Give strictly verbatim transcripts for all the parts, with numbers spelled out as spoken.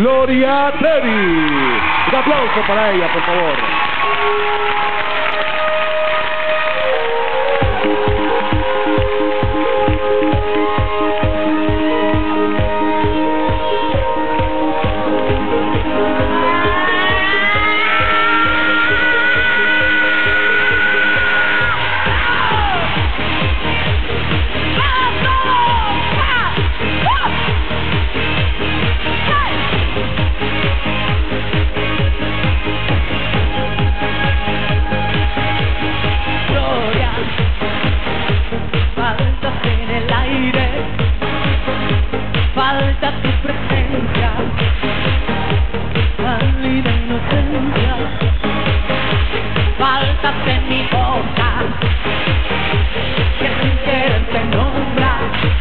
Gloria Trevi. Un aplauso para ella, por favor. Falta tu presencia, cálida inocencia, faltas en mi boca, que sin querer te nombra,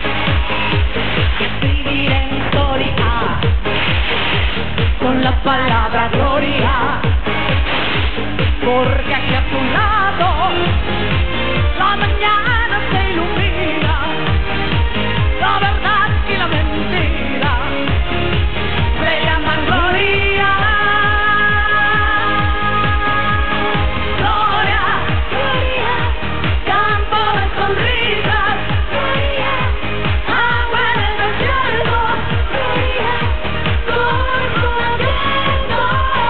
escribir en historia, con la palabra gloria, porque aquí a tu lado, la mañana se ilumina, la verdad y la mentira se llaman gloria. Gloria, gloria, campo de sonrisas, gloria, agua en el desierto, gloria, corpo abierto,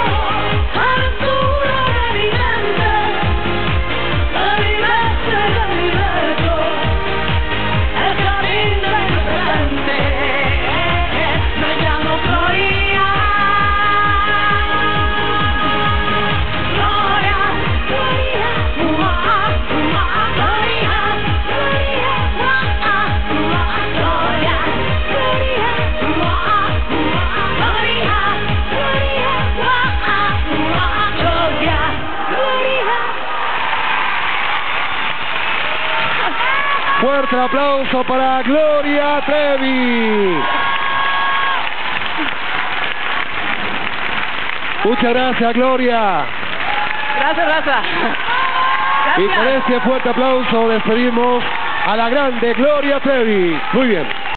altura evidente, la libertad del universo, el camino del presente, me llamo Gloria. Gloria, Gloria, ua, ua, Gloria, Gloria, ua, ua, Gloria, Gloria, ua, ua, Gloria, Gloria, ua, ua, Gloria, Gloria. Fuerte aplauso para Gloria Trevi. Muchas gracias, Gloria. Gracias, Raza. Y con este fuerte aplauso despedimos a la grande Gloria Trevi. Muy bien.